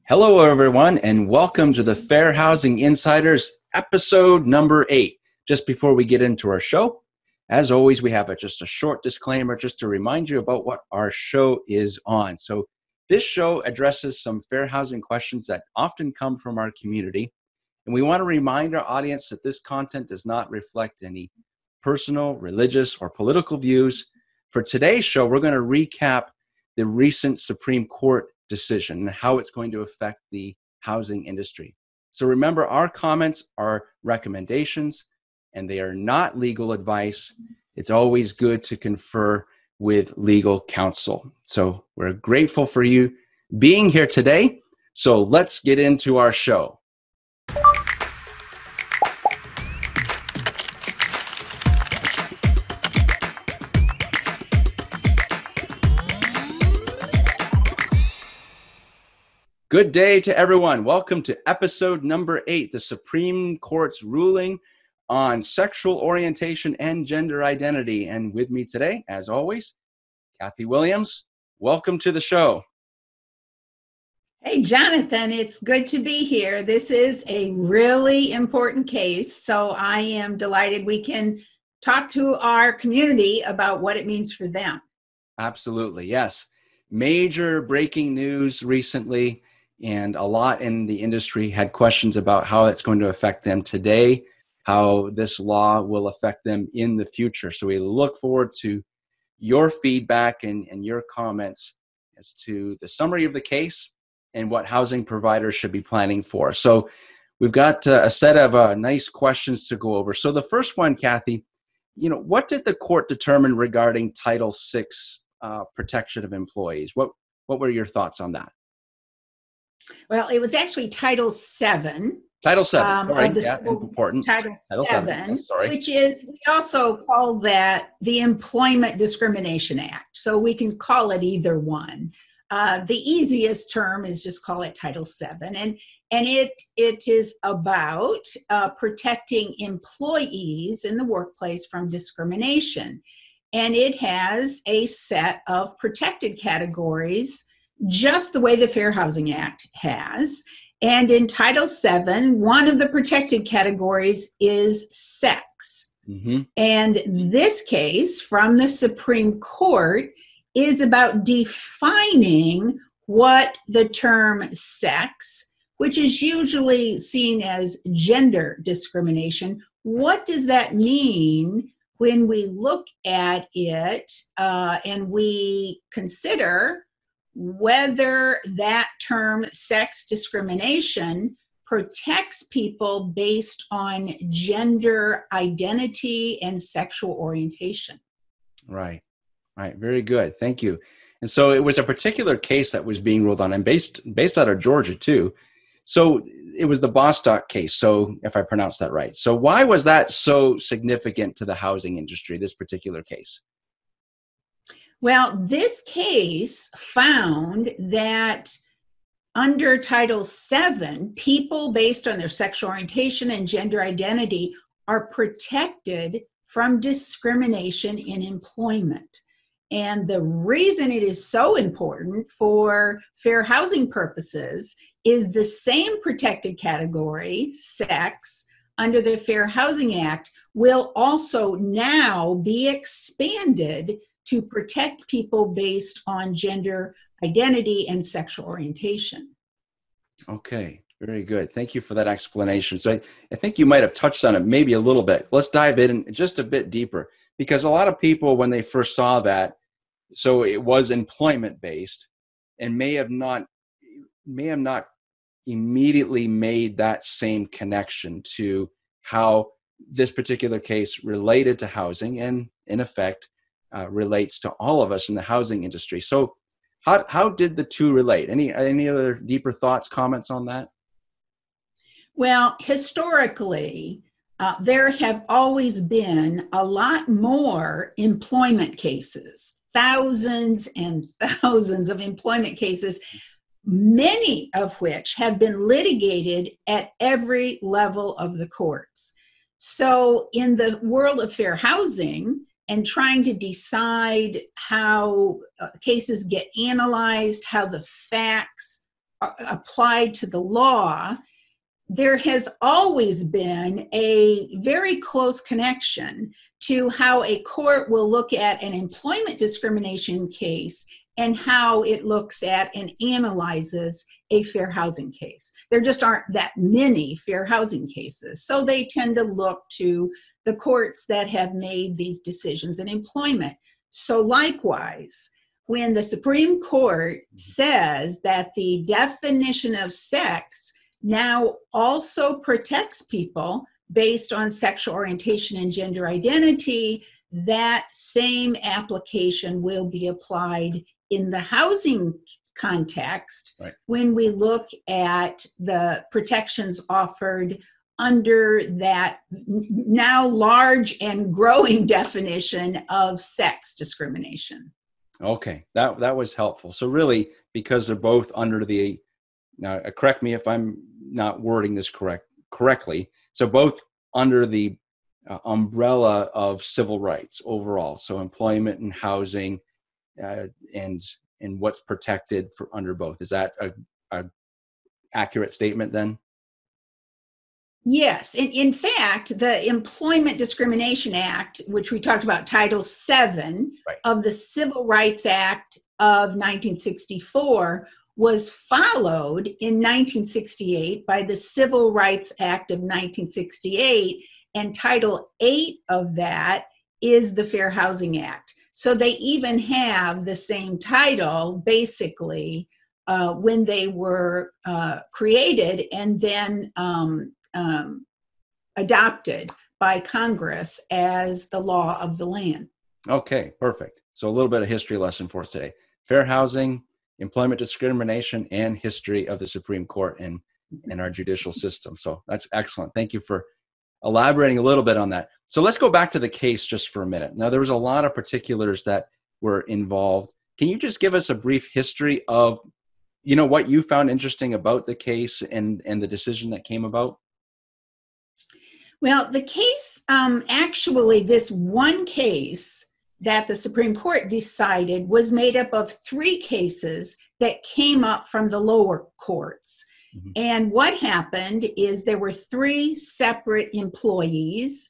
Hello, everyone, and welcome to the Fair Housing Insiders episode number 8. Just before we get into our show, as always, we have just a short disclaimer just to remind you about what our show is on. So this show addresses some fair housing questions that often come from our community, and we want to remind our audience that this content does not reflect any personal, religious, or political views. For today's show, we're going to recap the recent Supreme Court decision and how it's going to affect the housing industry. So remember, our comments are recommendations and they are not legal advice. It's always good to confer with legal counsel. So we're grateful for you being here today. So let's get into our show. Good day to everyone. Welcome to episode number 8, the Supreme Court's ruling on sexual orientation and gender identity. And with me today, as always, Kathy Williams. Welcome to the show. Hey, Jonathan, it's good to be here. This is a really important case, so I am delighted we can talk to our community about what it means for them. Absolutely, yes. Major breaking news recently. And a lot in the industry had questions about how it's going to affect them today, how this law will affect them in the future. So we look forward to your feedback and your comments as to the summary of the case and what housing providers should be planning for. So we've got a set of nice questions to go over. So the first one, Kathy, what did the court determine regarding Title VI protection of employees? What were your thoughts on that? Well, it was actually Title VII. Title VII, important. Title VII, sorry. Which is, we also call that the Employment Discrimination Act. So we can call it either one. The easiest term is just call it Title VII. And it is about protecting employees in the workplace from discrimination. And it has a set of protected categories, just the way the Fair Housing Act has. And in Title VII, one of the protected categories is sex. Mm-hmm. And this case from the Supreme Court is about defining what the term sex, which is usually seen as gender discrimination, what does that mean when we look at it and we consider whether that term sex discrimination protects people based on gender identity and sexual orientation. Right. Very good. Thank you. And so it was a particular case that was being ruled on and based out of Georgia too. So it was the Bostock case. So if I pronounced that right. So why was that so significant to the housing industry, this particular case? Well, this case found that under Title VII, people based on their sexual orientation and gender identity are protected from discrimination in employment. And the reason it is so important for fair housing purposes is the same protected category, sex, under the Fair Housing Act will also now be expanded to protect people based on gender identity and sexual orientation. Okay, very good. Thank you for that explanation. So I think you might have touched on it maybe a little bit. Let's dive in just a bit deeper, because a lot of people, when they first saw that, so it was employment-based and may have not immediately made that same connection to how this particular case related to housing and, in effect, relates to all of us in the housing industry. So how did the two relate? Any other deeper thoughts, comments on that? Well, historically, there have always been a lot more employment cases, thousands and thousands of employment cases, many of which have been litigated at every level of the courts. So in the world of fair housing, and trying to decide how cases get analyzed, how the facts applied to the law, there has always been a very close connection to how a court will look at an employment discrimination case and how it looks at and analyzes a fair housing case. There just aren't that many fair housing cases, so they tend to look to the courts that have made these decisions in employment. So likewise, when the Supreme Court says that the definition of sex now also protects people based on sexual orientation and gender identity, that same application will be applied in the housing context, right, when we look at the protections offered under that now large and growing definition of sex discrimination. Okay, that was helpful. So really, because they're both under the, now correct me if I'm not wording this correctly, so both under the umbrella of civil rights overall, so employment and housing, and what's protected for under both. Is that a accurate statement then? Yes. In fact, the Employment Discrimination Act, which we talked about, Title VII, right, of the Civil Rights Act of 1964, was followed in 1968 by the Civil Rights Act of 1968, and Title VIII of that is the Fair Housing Act. So they even have the same title, basically, when they were created and then adopted by Congress as the law of the land. Okay, perfect. So a little bit of history lesson for us today. Fair housing, employment discrimination, and history of the Supreme Court and our judicial system. So that's excellent. Thank you for elaborating a little bit on that. So let's go back to the case just for a minute. Now, there was a lot of particulars that were involved. Can you just give us a brief history of, what you found interesting about the case and the decision that came about? Well, the case, actually, this one case that the Supreme Court decided was made up of 3 cases that came up from the lower courts. Mm-hmm. And what happened is there were 3 separate employees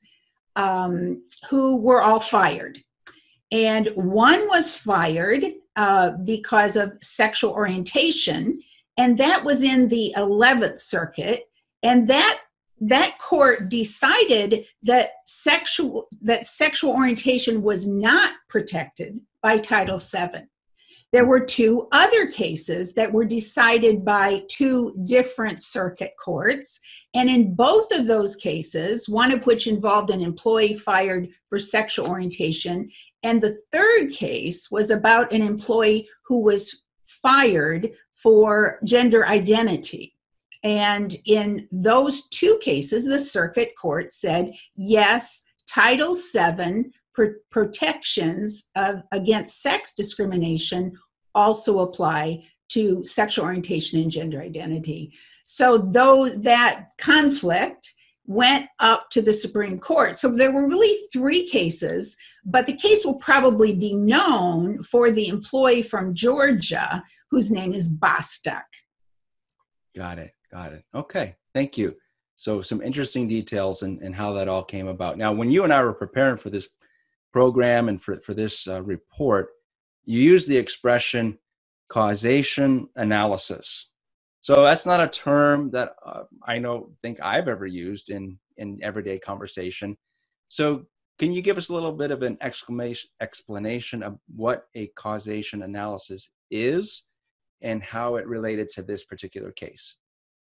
who were all fired. And one was fired because of sexual orientation, and that was in the 11th Circuit. And that court decided that sexual orientation was not protected by Title VII. There were 2 other cases that were decided by 2 different circuit courts. And in both of those cases, one of which involved an employee fired for sexual orientation, and the third case was about an employee who was fired for gender identity. And in those 2 cases, the circuit court said, yes, Title VII protections against sex discrimination also apply to sexual orientation and gender identity. So that conflict went up to the Supreme Court. So there were really 3 cases, but the case will probably be known for the employee from Georgia whose name is Bostock. Got it. Okay, thank you. So some interesting details and how that all came about. Now, when you and I were preparing for this program and for this report, you used the expression causation analysis. So that's not a term that I think I've ever used in everyday conversation. So can you give us a little bit of an explanation of what a causation analysis is and how it related to this particular case?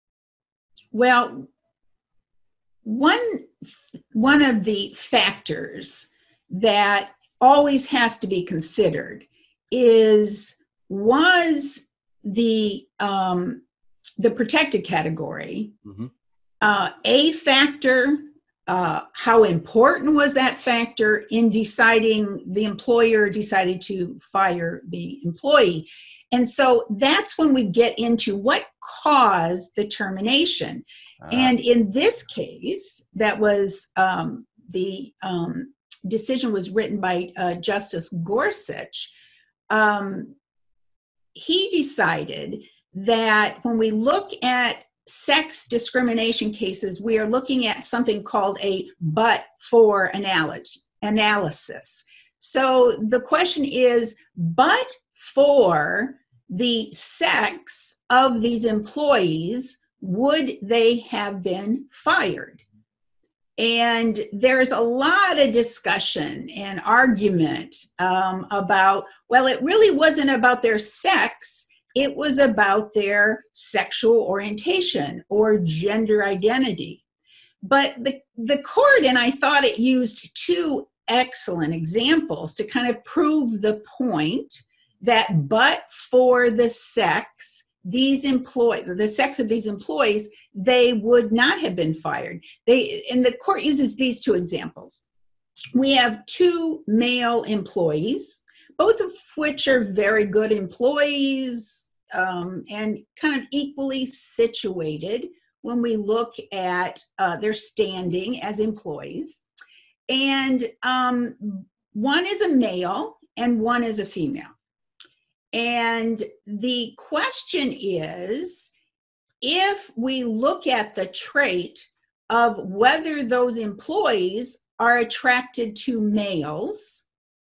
Well, one of the factors that always has to be considered was the protected category, mm-hmm, a factor, how important was that factor in deciding the employer decided to fire the employee? And so that's when we get into what caused the termination. And in this case, that was the decision was written by Justice Gorsuch. He decided that when we look at sex discrimination cases, we are looking at something called a but-for analysis. So the question is, but for the sex of these employees, would they have been fired? And there's a lot of discussion and argument about, well, it really wasn't about their sex. It was about their sexual orientation or gender identity. But the court, and I thought it used two excellent examples to kind of prove the point that but for the sex, the sex of these employees, they would not have been fired. And the court uses these two examples. We have two male employees, both of which are very good employees, and kind of equally situated when we look at their standing as employees. And one is a male and one is a female. And the question is, if we look at the trait of whether those employees are attracted to males,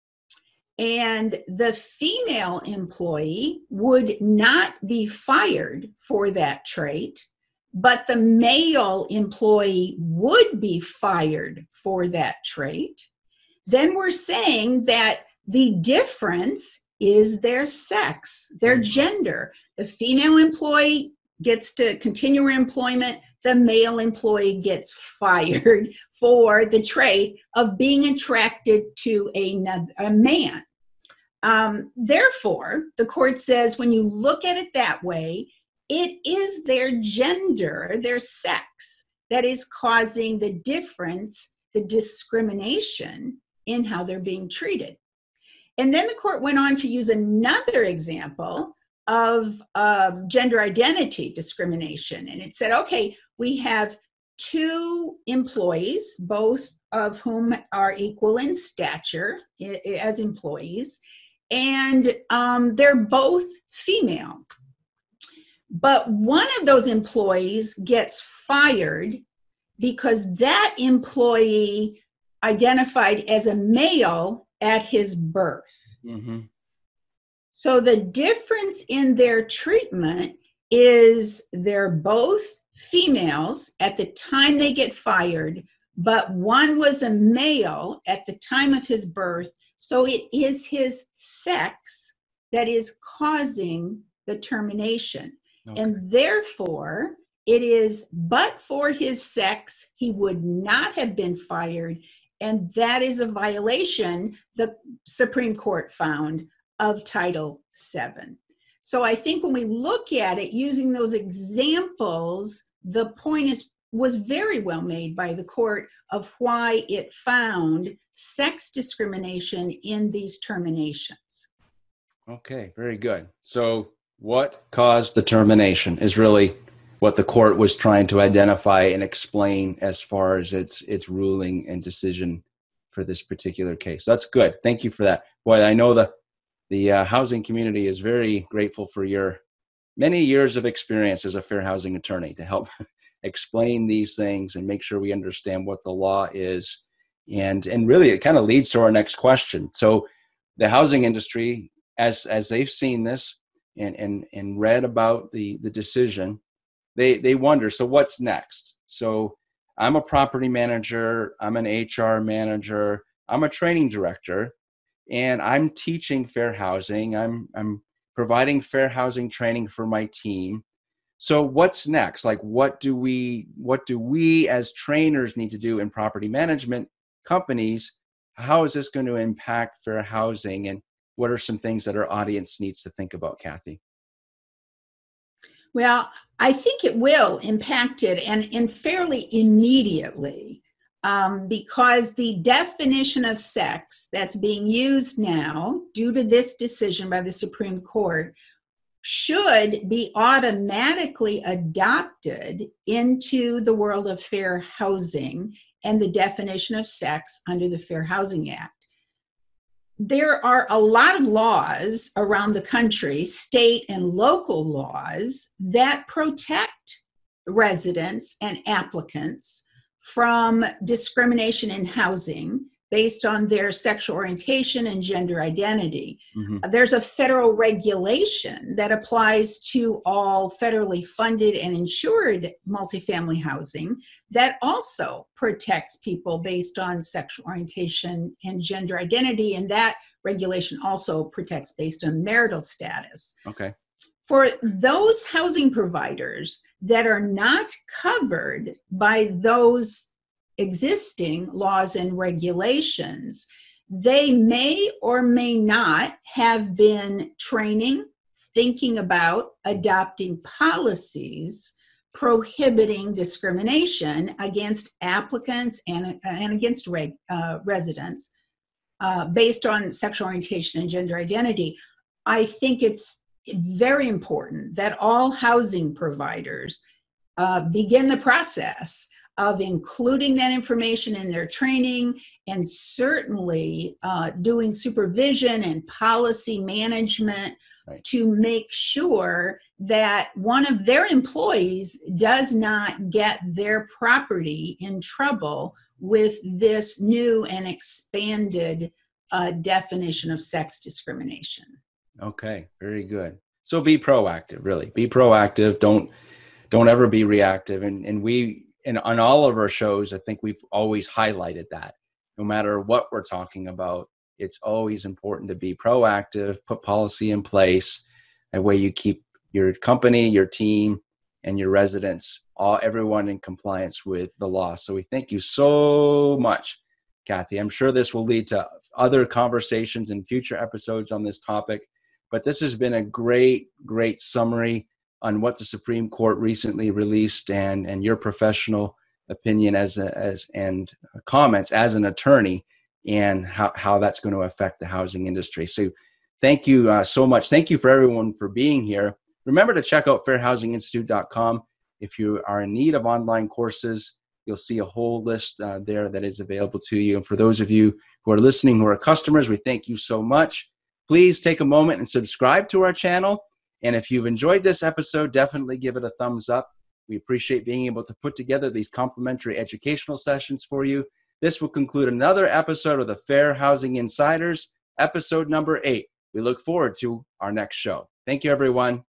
and the female employee would not be fired for that trait, but the male employee would be fired for that trait, then we're saying that the difference is their sex, their gender. The female employee gets to continue her employment. The male employee gets fired for the trait of being attracted to a man. Therefore, the court says when you look at it that way, it is their gender, their sex, that is causing the difference, the discrimination in how they're being treated. And then the court went on to use another example of gender identity discrimination. And it said, okay, we have two employees, both of whom are equal in stature as employees, and they're both female. But one of those employees gets fired because that employee identified as a male at his birth. Mm-hmm. So the difference in their treatment is they're both females at the time they get fired, but one was a male at the time of his birth. So it is his sex that is causing the termination. Okay. And therefore, it is but for his sex, he would not have been fired. And that is a violation, the Supreme Court found, of Title VII. So I think when we look at it using those examples, the point was very well made by the court of why it found sex discrimination in these terminations. Okay, very good. So what caused the termination is really what the court was trying to identify and explain as far as its ruling and decision for this particular case. That's good. Thank you for that. Boy, I know the housing community is very grateful for your many years of experience as a fair housing attorney to help explain these things and make sure we understand what the law is. And really, it kind of leads to our next question. So the housing industry, as they've seen this and read about the decision, they wonder, so what's next? So I'm a property manager, I'm an HR manager, I'm a training director, and I'm teaching fair housing. I'm providing fair housing training for my team. So what's next? Like, what do we as trainers need to do in property management companies? How is this going to impact fair housing? And what are some things that our audience needs to think about, Kathy? Well, I think it will impact it and fairly immediately, because the definition of sex that's being used now due to this decision by the Supreme Court should be automatically adopted into the world of fair housing and the definition of sex under the Fair Housing Act. there are a lot of laws around the country, state and local laws, that protect residents and applicants from discrimination in housing based on their sexual orientation and gender identity. Mm-hmm. There's a federal regulation that applies to all federally funded and insured multifamily housing that also protects people based on sexual orientation and gender identity, and that regulation also protects based on marital status. Okay. For those housing providers that are not covered by those existing laws and regulations, they may or may not have been training, thinking about adopting policies prohibiting discrimination against applicants and against residents based on sexual orientation and gender identity. I think it's very important that all housing providers begin the process of including that information in their training, and certainly doing supervision and policy management to make sure that one of their employees does not get their property in trouble with this new and expanded definition of sex discrimination. Okay, very good. So be proactive, really. Be proactive. Don't ever be reactive. And on all of our shows, I think we've always highlighted that. No matter what we're talking about, it's always important to be proactive, put policy in place, that way you keep your company, your team, and your residents, everyone in compliance with the law. So we thank you so much, Kathy. I'm sure this will lead to other conversations in future episodes on this topic, but this has been a great, great summary on what the Supreme Court recently released, and your professional opinion and comments as an attorney, and how that's going to affect the housing industry. So thank you so much. Thank you for everyone for being here. Remember to check out fairhousinginstitute.com. If you are in need of online courses, you'll see a whole list there that is available to you. And for those of you who are listening, who are customers, we thank you so much. Please take a moment and subscribe to our channel. And if you've enjoyed this episode, definitely give it a thumbs up. We appreciate being able to put together these complimentary educational sessions for you. This will conclude another episode of the Fair Housing Insiders, episode number 8. We look forward to our next show. Thank you, everyone.